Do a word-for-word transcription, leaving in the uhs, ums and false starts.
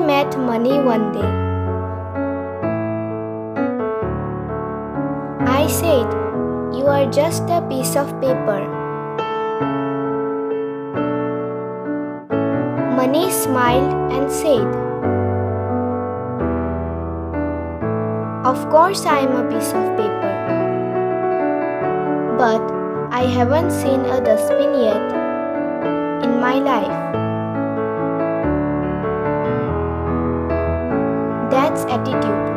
met money one day. I said, "You are just a piece of paper." Money smiled and said, "Of course I am a piece of paper. But I haven't seen a dustbin yet in my life." That's attitude.